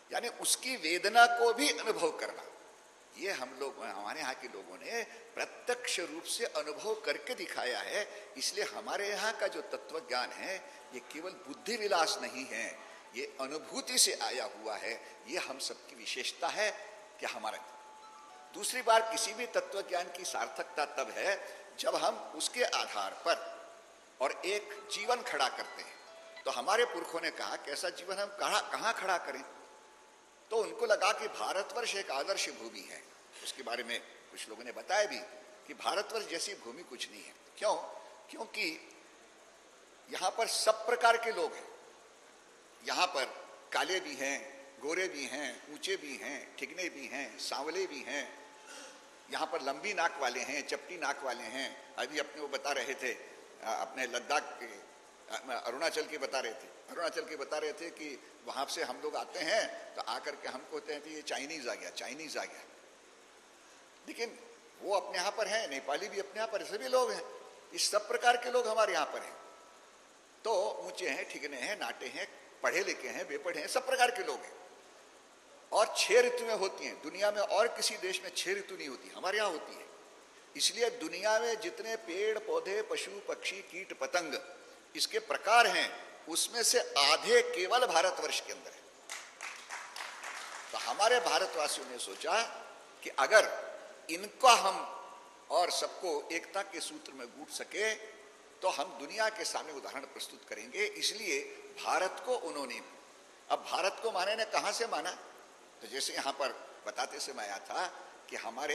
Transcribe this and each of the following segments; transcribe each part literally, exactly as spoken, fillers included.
यानी उसकी वेदना को भी अनुभव करना। ये हम लोग, हमारे यहाँ के लोगों ने प्रत्यक्ष रूप से अनुभव करके दिखाया है। इसलिए हमारे यहाँ का जो तत्व ज्ञान है ये केवल बुद्धि विलास नहीं है, ये अनुभूति से आया हुआ है। ये हम सबकी विशेषता है कि हमारा। दूसरी बार किसी भी तत्व ज्ञान की सार्थकता तब है जब हम उसके आधार पर और एक जीवन खड़ा करते हैं। तो हमारे पुरखों ने कहा कि ऐसा जीवन हम कहाँ कहाँ खड़ा करें, तो उनको लगा कि भारतवर्ष एक आदर्श भूमि है। उसके बारे में कुछ लोगों ने बताया भी कि भारतवर्ष जैसी भूमि कुछ नहीं है। क्यों? क्योंकि यहाँ पर सब प्रकार के लोग हैं। यहाँ पर काले भी हैं, गोरे भी हैं, ऊंचे भी हैं, ठिगने भी हैं, सांवले भी हैं। यहाँ पर लंबी नाक वाले हैं, चपटी नाक वाले हैं। अभी अपने वो बता रहे थे, अपने लद्दाख के, अरुणाचल के बता रहे थे अरुणाचल के बता रहे थे कि वहां से हम लोग आते हैं तो आकर के हमको कहते हैं कि ये चाइनीज आ गया, चाइनीज आ गया। लेकिन वो अपने यहाँ पर हैं, नेपाली भी अपने यहाँ पर, सभी लोग हैं। इस सब प्रकार के लोग हमारे यहाँ पर हैं। तो ऊंचे हैं, ठिगने हैं, नाटे हैं, पढ़े लिखे हैं, बेपढ़े हैं, सब प्रकार के लोग हैं। और छह ऋतुएं होती हैं दुनिया में, और किसी देश में छह ऋतु नहीं होती, हमारे यहाँ होती है। इसलिए दुनिया में जितने पेड़ पौधे, पशु पक्षी, कीट पतंग इसके प्रकार हैं, उसमें से आधे केवल भारतवर्ष के अंदर है। तो हमारे भारतवासियों ने सोचा कि अगर इनका हम और सबको एकता के सूत्र में गूंथ सके तो हम दुनिया के सामने उदाहरण प्रस्तुत करेंगे। इसलिए भारत को उन्होंने, अब भारत को माने ने कहां से माना, तो जैसे यहां पर बताते समय आया था कि हमारे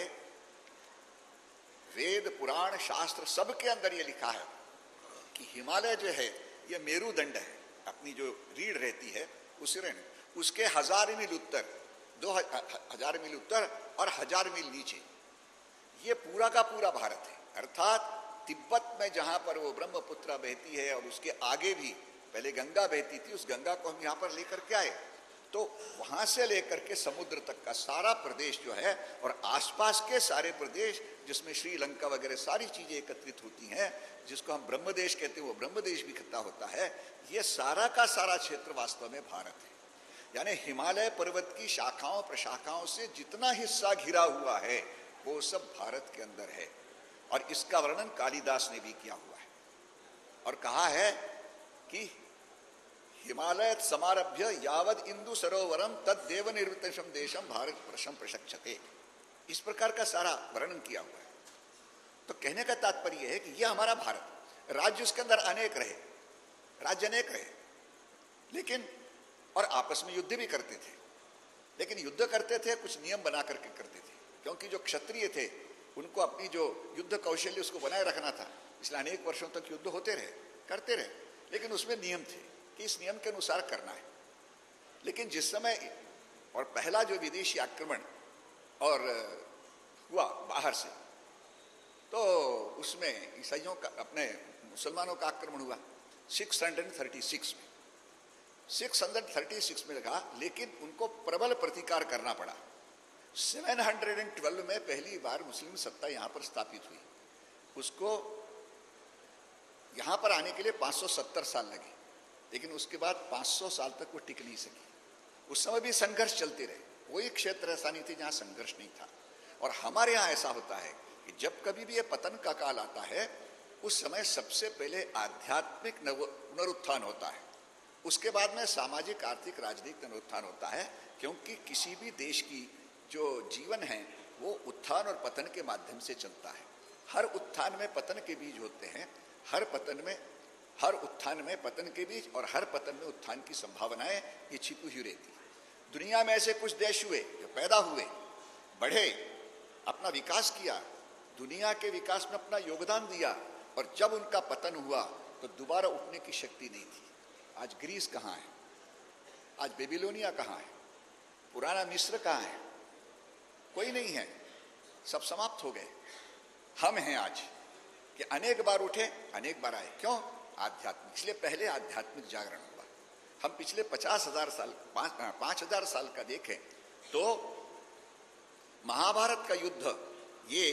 वेद पुराण शास्त्र सब के अंदर ये लिखा है कि हिमालय जो है ये मेरुदंड है, अपनी जो रीढ़ रहती है उस ऋण उसके हजार मील उत्तर, दो हजार मील उत्तर और हजार मील नीचे ये पूरा का पूरा भारत है। अर्थात तिब्बत में जहां पर वो ब्रह्मपुत्रा बहती है और उसके आगे भी पहले गंगा बहती थी, उस गंगा को हम यहाँ पर लेकर के आए, तो वहां से लेकर के समुद्र तक का सारा प्रदेश जो है और आसपास के सारे प्रदेश जिसमें श्रीलंका वगैरह सारी चीजें एकत्रित होती हैं, जिसको हम ब्रह्मदेश कहते हैं, वो ब्रह्मदेश भी इकट्ठा होता है। ये सारा का सारा क्षेत्र वास्तव में भारत है। यानी हिमालय पर्वत की शाखाओं प्रशाखाओं से जितना हिस्सा घिरा हुआ है वो सब भारत के अंदर है। और इसका वर्णन कालिदास ने भी किया हुआ है और कहा है कि हिमालय समारभ्य यावद इंदु सरोवरम तद देव निर्वृतम देशम भारत प्रशम प्रशक्षते, इस प्रकार का सारा वर्णन किया हुआ है। तो कहने का तात्पर्य है कि यह हमारा भारत, राज्य उसके अंदर अनेक रहे, राज्य अनेक रहे, लेकिन और आपस में युद्ध भी करते थे। लेकिन युद्ध करते थे कुछ नियम बना करके करते थे, क्योंकि जो क्षत्रिय थे उनको अपनी जो युद्ध कौशल्य उसको बनाए रखना था। इसलिए अनेक वर्षों तक युद्ध होते रहे, करते रहे, लेकिन उसमें नियम थे कि इस नियम के अनुसार करना है। लेकिन जिस समय और पहला जो विदेशी आक्रमण और हुआ बाहर से, तो उसमें ईसाइयों का, अपने मुसलमानों का आक्रमण हुआ छह सौ छत्तीस में। छह सौ छत्तीस में लगा, लेकिन उनको प्रबल प्रतिकार करना पड़ा। सात सौ बारह में पहली बार मुस्लिम सत्ता यहां पर स्थापित हुई। उसको यहां पर आने के लिए पाँच सौ सत्तर साल लगे, लेकिन उसके बाद पाँच सौ साल तक वो टिक नहीं सकी। उस समय भी संघर्ष चलते रहे, वही क्षेत्र ऐसा नहीं थे जहां संघर्ष नहीं था। और हमारे यहाँ ऐसा होता है कि जब कभी भी ये पतन का काल आता है, उस समय सबसे पहले आध्यात्मिक पुनरुत्थान होता है, उसके बाद में सामाजिक आर्थिक राजनीतिक पुनरुत्थान होता है। क्योंकि किसी भी देश की जो जीवन है वो उत्थान और पतन के माध्यम से चलता है। हर उत्थान में पतन के बीज होते हैं, हर पतन में हर उत्थान में पतन के बीज और हर पतन में उत्थान की संभावनाएं ये छिपी हुई रहती है। दुनिया में ऐसे कुछ देश हुए जो पैदा हुए, बढ़े, अपना विकास किया, दुनिया के विकास में अपना योगदान दिया, और जब उनका पतन हुआ तो दोबारा उठने की शक्ति नहीं थी। आज ग्रीस कहाँ है, आज बेबीलोनिया कहाँ है, पुराना मिस्र कहाँ है, कोई नहीं है, सब समाप्त हो गए। हम हैं आज कि अनेक बार उठे, अनेक बार आए। क्यों? आध्यात्मिक। इसलिए पहले आध्यात्मिक जागरण हुआ। हम पिछले पचास हजार साल पांच पांच हजार साल का देखें तो महाभारत का युद्ध ये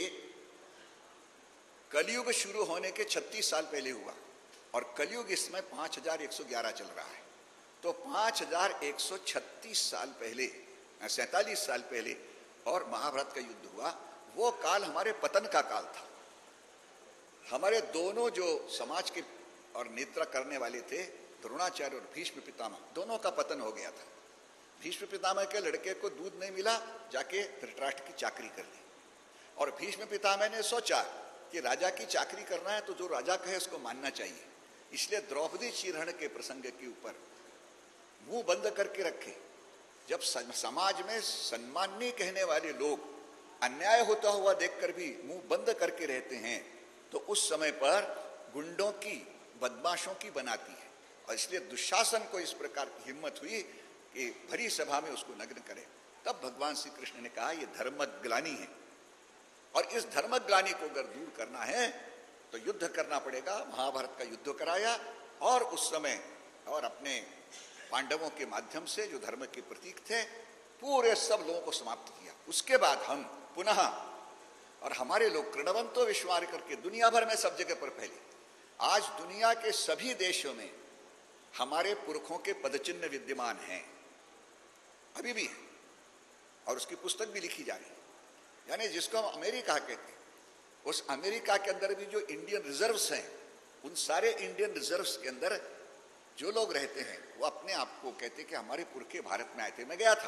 कलयुग शुरू होने के छत्तीस साल पहले हुआ, और कलयुग इसमें पांच हजार एक सौ ग्यारह चल रहा है। तो पांच हजार एक सौ छत्तीस साल पहले, सैतालीस साल पहले और महाभारत का युद्ध हुआ, वो काल हमारे पतन का काल था। हमारे दोनों जो समाज के और नेतृत्व करने वाले थे, द्रोणाचार्य और भीष्म पितामह, दोनों का पतन हो गया था। भीष्म पितामह के लड़के को दूध नहीं मिला, जाके धृतराष्ट्र की चाकरी कर ली। और भीष्म पितामह ने सोचा कि राजा की चाकरी करना है तो जो राजा कहे उसको मानना चाहिए, इसलिए द्रौपदी चिरहरण के प्रसंग के ऊपर मुंह बंद करके रखे। जब समाज में सम्माननीय कहने वाले लोग अन्याय होता हुआ देखकर भी मुंह बंद करके रहते हैं, तो उस समय पर गुंडों की, बदमाशों की बनाती है। और इसलिए दुशासन को इस प्रकार की हिम्मत हुई कि भरी सभा में उसको नग्न करे। तब भगवान श्री कृष्ण ने कहा यह धर्मग्लानि है, और इस धर्मग्लानि को अगर दूर करना है तो युद्ध करना पड़ेगा। महाभारत का युद्ध कराया, और उस समय और अपने पांडवों के माध्यम से जो धर्म के प्रतीक थे, पूरे सब लोगों को समाप्त किया। उसके बाद हम पुनः, और हमारे लोग कृणवंतो विश्वार करके दुनिया भर में सब जगह पर फैले। आज दुनिया के सभी देशों में हमारे पुरखों के पदचिन्ह विद्यमान हैं, अभी भी है, और उसकी पुस्तक भी लिखी जा रही है। यानी जिसको हम अमेरिका कहते हैं, उस अमेरिका के अंदर भी जो इंडियन रिजर्व्स हैं, उन सारे इंडियन रिजर्व्स के अंदर जो लोग रहते हैं वो अपने आप को कहते हैं कि हमारे पुरखे भारत में आए थे। मैं गया था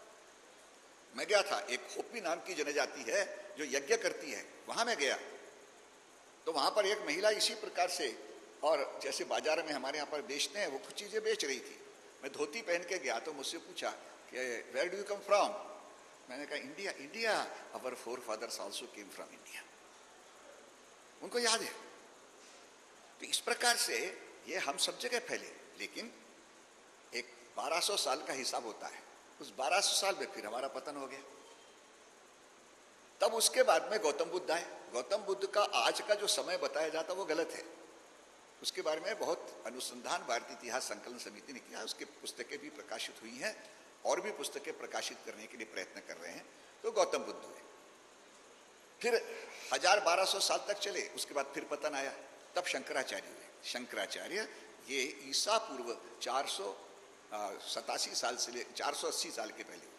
मैं गया था एक होपी नाम की जनजाति है जो यज्ञ करती है, वहां मैं गया तो वहां पर एक महिला इसी प्रकार से, और जैसे बाजार में हमारे यहाँ पर बेचते हैं, वो कुछ चीजें बेच रही थी। मैं धोती पहन के गया तो मुझसे पूछा कि where do you come from. मैंने कहा India. India, our forefathers also came from India. उनको याद है। तो इस प्रकार से ये हम सब जगह फैले, लेकिन एक बारह सौ साल का हिसाब होता है। उस बारह सौ साल में फिर हमारा पतन हो गया। तब उसके बाद में गौतम बुद्ध आए। गौतम बुद्ध का आज का जो समय बताया जाता वो गलत है। उसके बारे में बहुत अनुसंधान भारतीय इतिहास संकलन समिति ने किया, उसकी पुस्तकें भी प्रकाशित हुई हैं और भी पुस्तकें प्रकाशित करने के लिए प्रयत्न कर रहे हैं। तो गौतम बुद्ध हुए, फिर हजार बारह सौ साल तक चले, उसके बाद फिर पतन आया। तब शंकराचार्य हुए। शंकराचार्य ये ईसा पूर्व चार सौ सतासी साल से ले चार सौ अस्सी साल के पहले हुए।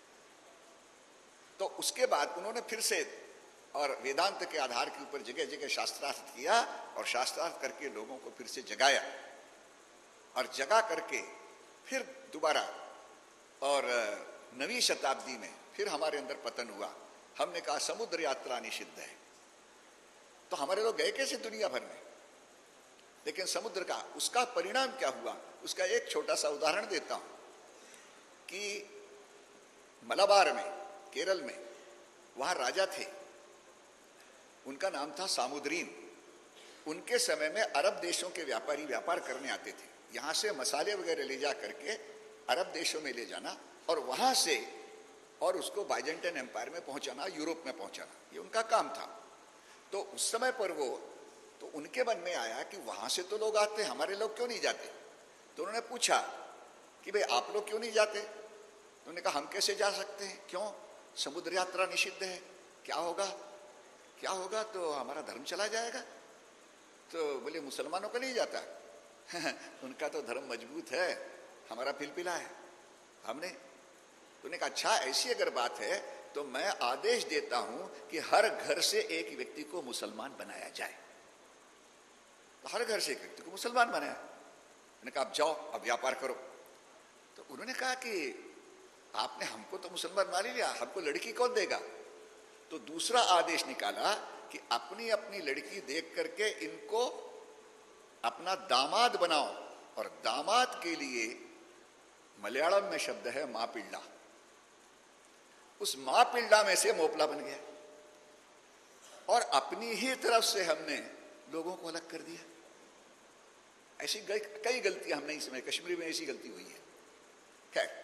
तो उसके बाद उन्होंने फिर से और वेदांत के आधार के ऊपर जगह जगह शास्त्रार्थ किया, और शास्त्रार्थ करके लोगों को फिर से जगाया, और जगा करके फिर दोबारा और नवीं शताब्दी में फिर हमारे अंदर पतन हुआ। हमने कहा समुद्र यात्रा निषिद्ध है, तो हमारे लोग गए कैसे दुनिया भर में। लेकिन समुद्र का उसका परिणाम क्या हुआ, उसका एक छोटा सा उदाहरण देता हूं कि मलाबार में, केरल में, वहां राजा थे, उनका नाम था सामुद्रीन। उनके समय में अरब देशों के व्यापारी व्यापार करने आते थे। यहां से मसाले वगैरह ले जा करके अरब देशों में ले जाना, और वहां से और उसको बाइजेंटाइन एम्पायर में पहुंचाना, यूरोप में पहुंचाना, ये उनका काम था। तो उस समय पर वो, तो उनके मन में आया कि वहां से तो लोग आते, हमारे लोग क्यों नहीं जाते। तो उन्होंने पूछा कि भाई आप लोग क्यों नहीं जाते। तो उन्होंने कहा हम कैसे जा सकते हैं, क्यों, समुद्र यात्रा निषिद्ध है, क्या होगा क्या होगा तो हमारा धर्म चला जाएगा। तो बोले मुसलमानों का नहीं जाता उनका तो धर्म मजबूत है, हमारा पिलपिला है। हमने तो उन्होंने कहा अच्छा ऐसी अगर बात है तो मैं आदेश देता हूं कि हर घर से एक व्यक्ति को मुसलमान बनाया जाए। तो हर घर से एक व्यक्ति को मुसलमान बनाया। मैंने कहा अब जाओ, अब व्यापार करो। तो उन्होंने कहा कि आपने हमको तो मुसलमान मान लिया, हमको लड़की कौन देगा। तो दूसरा आदेश निकाला कि अपनी अपनी लड़की देख करके इनको अपना दामाद बनाओ, और दामाद के लिए मलयालम में शब्द है मां पिल्ला। उस मां पिल्ला में से मोपला बन गया, और अपनी ही तरफ से हमने लोगों को अलग कर दिया। ऐसी कई गलतियां हमने इसमें कश्मीर में ऐसी गलती हुई है। खैर